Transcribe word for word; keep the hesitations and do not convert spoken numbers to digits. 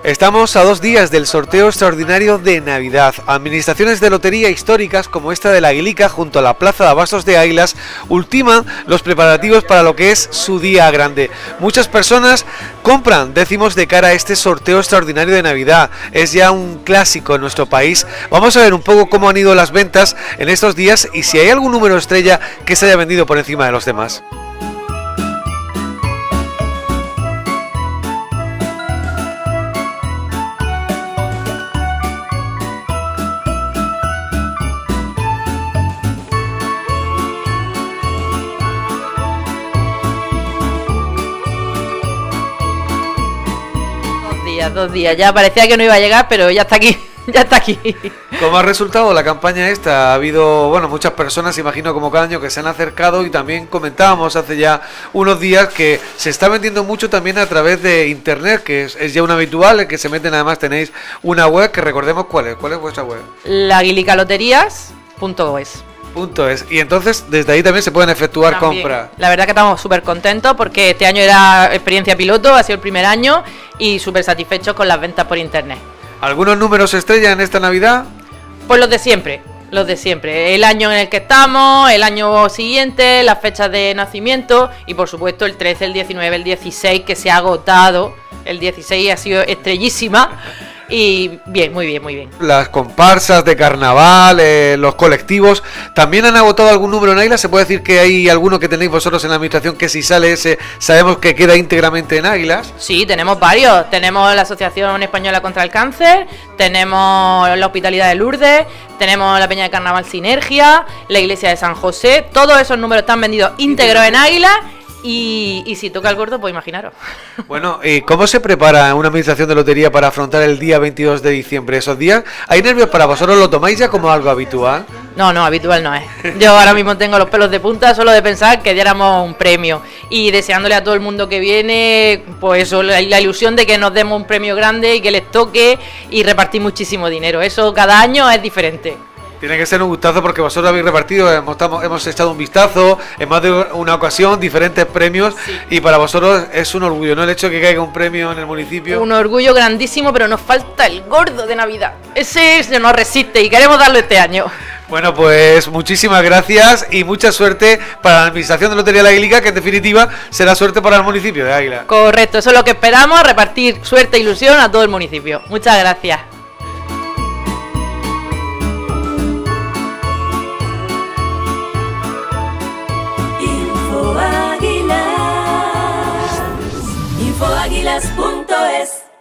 Estamos a dos días del sorteo extraordinario de Navidad. Administraciones de lotería históricas como esta de la Aguilica junto a la Plaza de Abastos de Águilas ultiman los preparativos para lo que es su día grande. Muchas personas compran décimos de cara a este sorteo extraordinario de Navidad. Es ya un clásico en nuestro país. Vamos a ver un poco cómo han ido las ventas en estos días y si hay algún número estrella que se haya vendido por encima de los demás. Dos días, ya parecía que no iba a llegar, pero ya está aquí, ya está aquí. ¿Cómo ha resultado la campaña esta? Ha habido, bueno, muchas personas, imagino como cada año, que se han acercado y también comentábamos hace ya unos días que se está vendiendo mucho también a través de internet, que es, es ya un habitual, el que se meten. Además tenéis una web que recordemos cuál es, ¿cuál es vuestra web? La aguilica loterías punto es. Punto es. Y entonces desde ahí también se pueden efectuar también compras. La verdad que estamos súper contentos porque este año era experiencia piloto, ha sido el primer año y súper satisfechos con las ventas por internet. ¿Algunos números estrella en esta Navidad? Pues los de siempre, los de siempre. El año en el que estamos, el año siguiente, las fechas de nacimiento y por supuesto el trece, el diecinueve, el dieciséis que se ha agotado. El dieciséis ha sido estrellísima. Y bien, muy bien, muy bien. Las comparsas de carnaval, eh, los colectivos, ¿también han agotado algún número en Águilas? ¿Se puede decir que hay alguno que tenéis vosotros en la administración que si sale ese sabemos que queda íntegramente en Águilas? Sí, tenemos varios. Tenemos la Asociación Española contra el Cáncer, tenemos la Hospitalidad de Lourdes, tenemos la Peña de Carnaval Sinergia, la Iglesia de San José. Todos esos números están vendidos íntegros en Águilas. Y, y si toca el gordo, pues imaginaros. Bueno, ¿y cómo se prepara una administración de lotería para afrontar el día veintidós de diciembre? ¿Esos días hay nervios para vosotros? ¿Lo tomáis ya como algo habitual? No, no, habitual no es. Yo ahora mismo tengo los pelos de punta solo de pensar que diéramos un premio. Y deseándole a todo el mundo que viene, pues eso, la, la ilusión de que nos demos un premio grande y que les toque y repartir muchísimo dinero. Eso cada año es diferente. Tiene que ser un gustazo porque vosotros habéis repartido, hemos, hemos echado un vistazo en más de una ocasión, diferentes premios, sí. Y para vosotros es un orgullo, ¿no? El hecho de que caiga un premio en el municipio. Un orgullo grandísimo, pero nos falta el gordo de Navidad. Ese se nos resiste y queremos darlo este año. Bueno, pues muchísimas gracias y mucha suerte para la Administración de Lotería de la Aguilica, que en definitiva será suerte para el municipio de Águila. Correcto, eso es lo que esperamos, repartir suerte e ilusión a todo el municipio. Muchas gracias. Águilas punto es